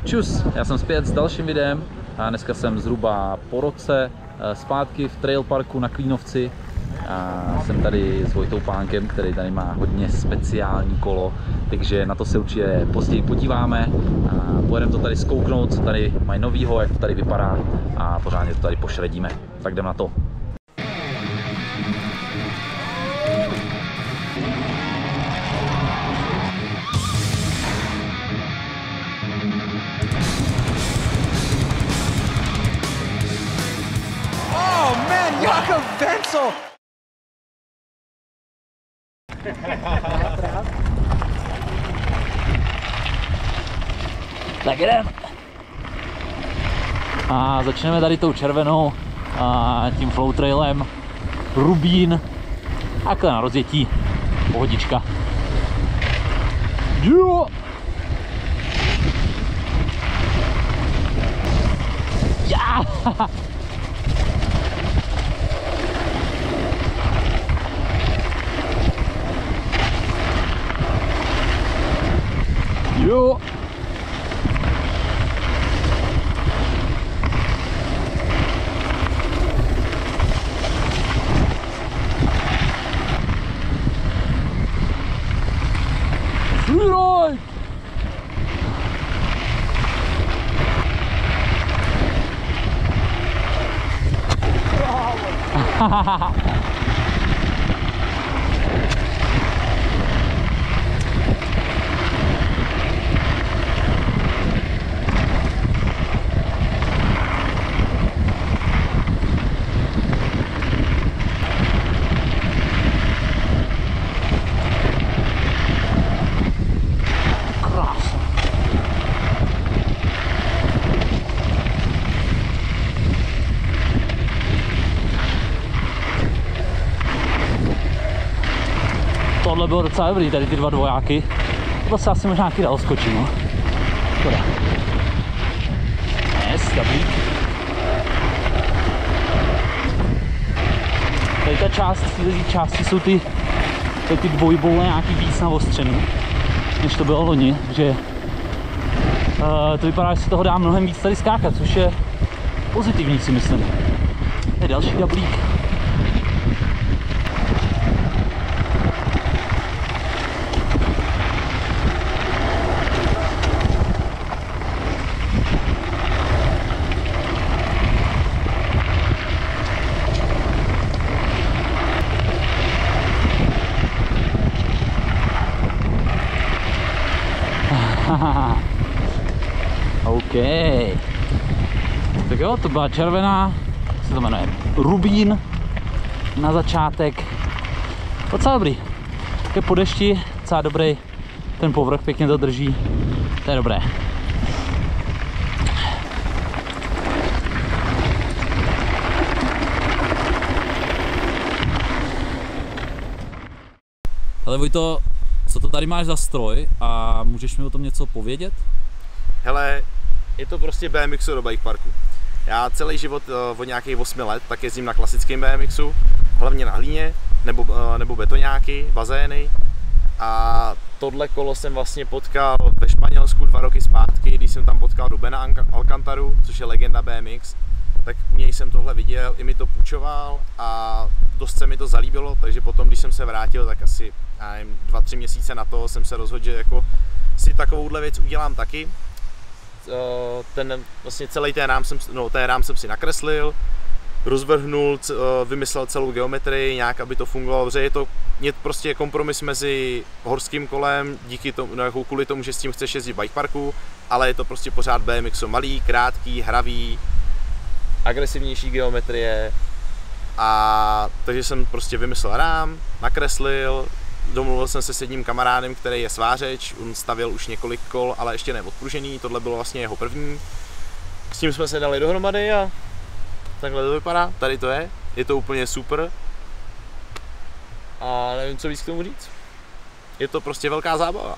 Čus, já jsem zpět s dalším videem a dneska jsem zhruba po roce zpátky v Trail Parku na Klínovci a jsem tady s Vojtou Pánkem, který tady má hodně speciální kolo, takže na to se určitě později podíváme a pojedeme to tady zkouknout, co tady mají novýho, jak to tady vypadá a pořádně to tady pošredíme. Tak jdem na to. Jakob Wenzel! Tak jdem! A začneme tady tou červenou a tím flow trailem Rubín. Takhle na rozjetí, pohodička. Jo! Já! Jo! Freeride! Tohle bylo docela dobrý, tady ty dva dvojáky. To se asi možná taky dalo skočit, no. Škoda. Yes, dobrý. Tady ta část, ty části jsou ty dvojboule nějaký víc naostřený, než to bylo loni, takže to vypadá, že se toho dá mnohem víc tady skákat, což je pozitivní, si myslím. To je další gablík. OK. Tak jo, to byla červená, jak se to jmenuje, Rubín na začátek. Docela dobrý. Také po dešti, docela dobrý, ten povrch pěkně to drží, to je dobré. Hele Vojto, co to tady máš za stroj a můžeš mi o tom něco povědět? Hele, je to prostě BMXu do bike parku. Já celý život od nějakých 8 let tak jezdím na klasickém BMXu, hlavně na hlíně, nebo betoňáky, bazény. A tohle kolo jsem vlastně potkal ve Španělsku 2 roky zpátky, když jsem tam potkal Rubena Alcantaru, což je legenda BMX. Tak u něj jsem tohle viděl, i mi to půjčoval a dost se mi to zalíbilo, takže potom, když jsem se vrátil, tak asi 2-3 měsíce na to jsem se rozhodl, že jako si takovouhle věc udělám taky. Vlastně celý ten rám jsem si nakreslil, rozvrhnul, vymyslel celou geometrii nějak, aby to fungovalo, protože je prostě kompromis mezi horským kolem, kvůli tomu, že s tím chceš jezdit v bike parku, ale je to prostě pořád BMX, malý, krátký, hravý, agresivnější geometrie. A takže jsem prostě vymyslel rám, nakreslil, domluvil jsem se s jedním kamarádem, který je svářeč, on stavěl už několik kol, ale ještě neodpružený, tohle bylo vlastně jeho první. S tím jsme se dali dohromady a takhle to vypadá, tady to je to úplně super. A nevím, co víc k tomu říct. Je to prostě velká zábava.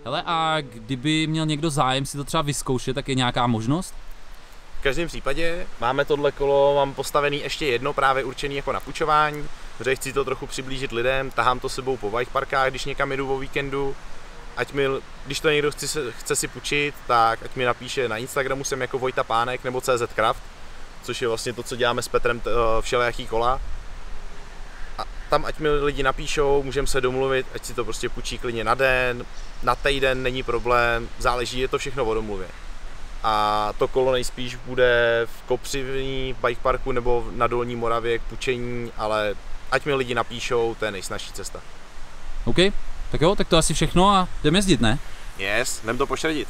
Hele, a kdyby měl někdo zájem si to třeba vyzkoušet, tak je nějaká možnost? V každém případě máme tohle kolo, mám postavený ještě jedno právě určený jako na půjčování, protože chci to trochu přiblížit lidem, tahám to sebou po bike parkách, když někam jdu o víkendu, když to někdo chce si půjčit, tak ať mi napíše na Instagramu, jsem jako Vojta Pánek nebo CZ Craft, což je vlastně to, co děláme s Petrem, všelijaký kola. A tam ať mi lidi napíšou, můžeme se domluvit, ať si to prostě půjčí klidně na den, na týden, není problém, záleží, je to všechno o domluvě. A to kolo nejspíš bude v Kopřivní bike parku nebo na Dolní Moravě k půjčení, ale ať mi lidi napíšou, to je nejsnažší cesta. OK, tak jo, tak to asi všechno a jdeme jezdit, ne? Yes, jdem to pošředit.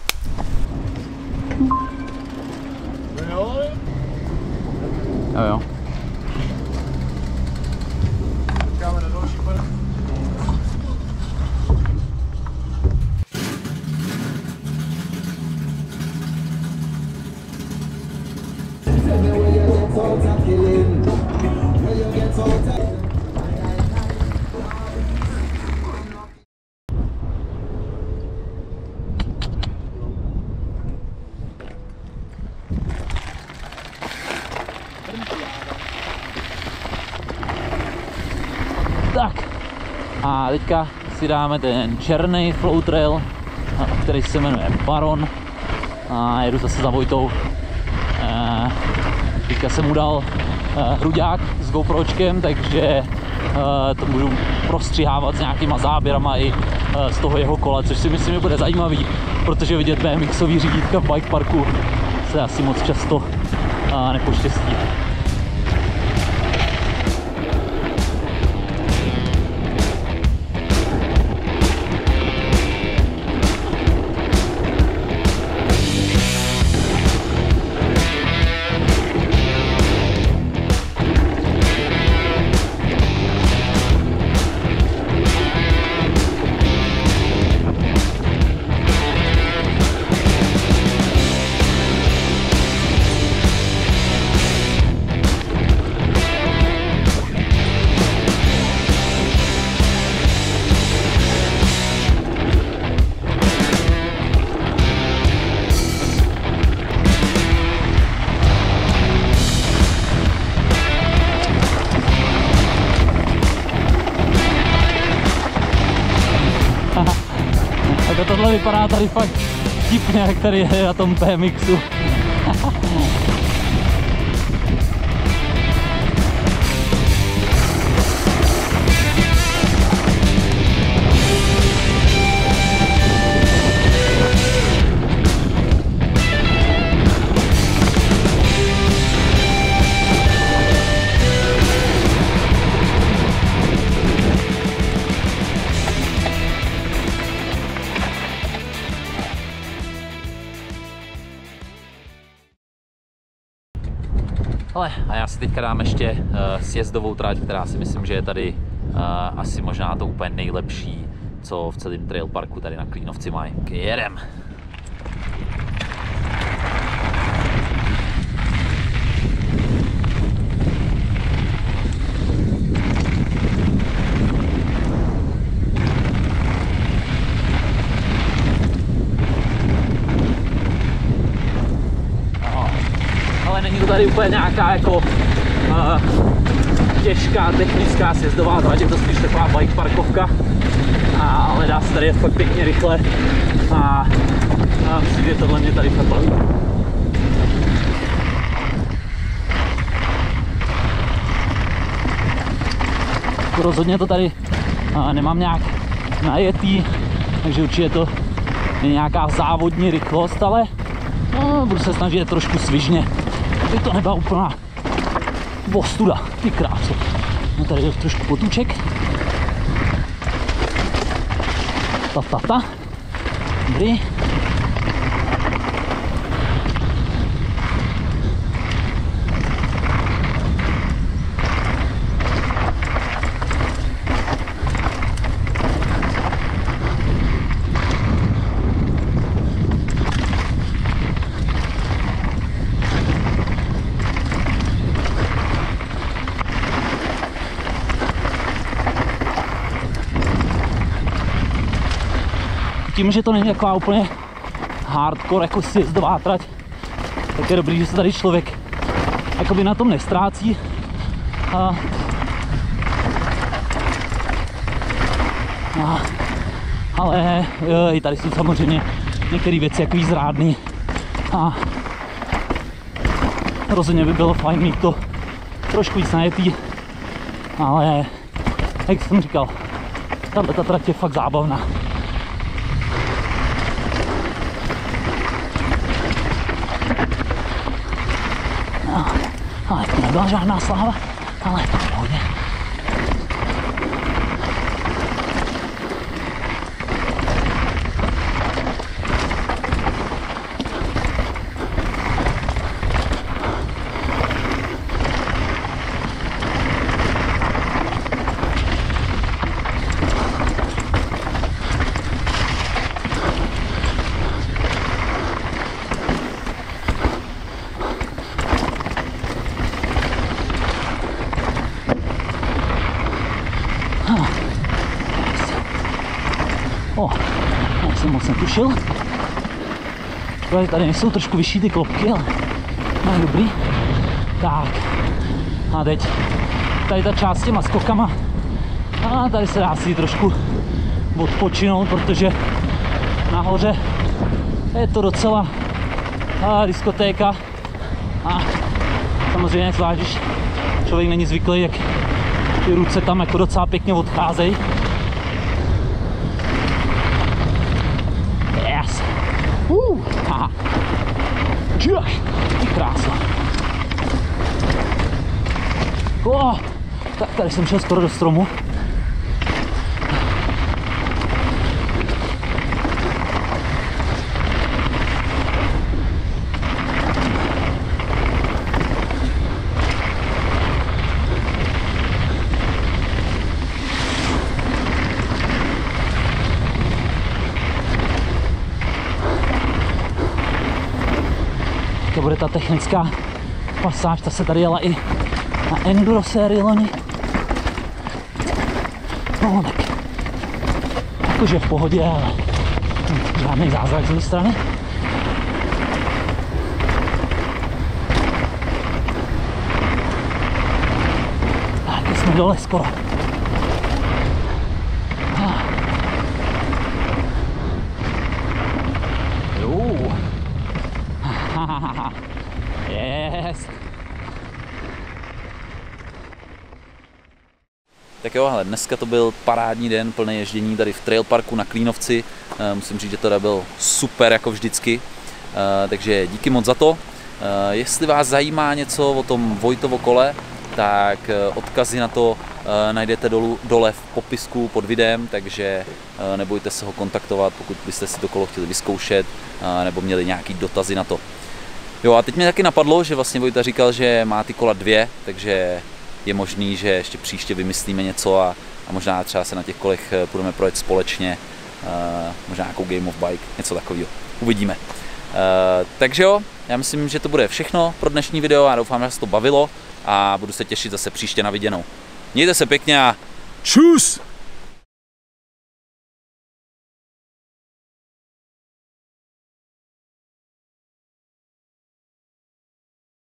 Jo, jo. Čekáme na další pane. Tak a teďka si dáme ten černý flow trail, který se jmenuje Baron, a jedu zase za Vojtou. Teďka jsem mu dal hruďák s GoPročkem, takže to budu prostřihávat s nějakýma záběrama i z toho jeho kola, což si myslím, že bude zajímavý, protože vidět BMXový řídítka v bike parku se asi moc často nepoštěstí. Tak tohle vypadá tady fakt vtipně, jak tady je na tom BMXu. Ale a já si teďka dám ještě sjezdovou trať, která si myslím, že je tady asi možná to úplně nejlepší, co v celém trail parku tady na Klínovci mají. Jedem! Není to tady úplně nějaká jako těžká technická sjezdová trať, je to spíš taková bike parkovka, ale dá se tady jet fakt pěkně rychle a myslím, že tohle mě tady fakt baví. Rozhodně to tady nemám nějak najetý, takže určitě to je nějaká závodní rychlost, ale budu se snažit trošku svižně, aby to nebyla úplná ostuda, ty kráso. No tady je trošku potůček. Ta. Dobrý. tím, že to není taková úplně hardcore jako sjezdová trať, tak je dobrý, že se tady člověk jakoby na tom nestrácí. Ale i tady jsou samozřejmě některé věci jako zrádný a rozhodně by bylo fajn mít to trošku víc najetý, ale jak jsem říkal, ta trať je fakt zábavná. Ale to nebyla žádná sláva, ale to v pohodě. Já jsem moc netušil. Tady nejsou trošku vyšší ty klopky, ale no, dobrý. Tak. A teď tady ta část s těma skokama. A tady se dá si trošku odpočinout, protože nahoře je to docela diskotéka. A samozřejmě zvlášť, když člověk není zvyklý, jak ty ruce tam jako docela pěkně odcházejí. Yes! Haha! Krása! Tak tady jsem šel skoro do stromu. To bude ta technická pasáž, ta se tady jela i na enduro sérii loni. No tak, jakože v pohodě, ale žádný zázrak z mé strany. Tak jsme dole skoro. Yes. Tak jo, hele, dneska to byl parádní den, plný ježdění tady v Trail Parku na Klínovci. Musím říct, že to byl super jako vždycky, takže díky moc za to. Jestli vás zajímá něco o tom Vojtovo kole, tak odkazy na to najdete dole v popisku pod videem, takže nebojte se ho kontaktovat, pokud byste si to kolo chtěli vyzkoušet nebo měli nějaký dotazy na to. Jo, a teď mi taky napadlo, že vlastně Vojta říkal, že má ty kola 2, takže je možný, že ještě příště vymyslíme něco a možná třeba se na těch kolech budeme projet společně, možná nějakou Game of Bike, něco takového. Uvidíme. Takže jo, já myslím, že to bude všechno pro dnešní video a doufám, že vás to bavilo a budu se těšit zase příště na viděnou. Mějte se pěkně a čus!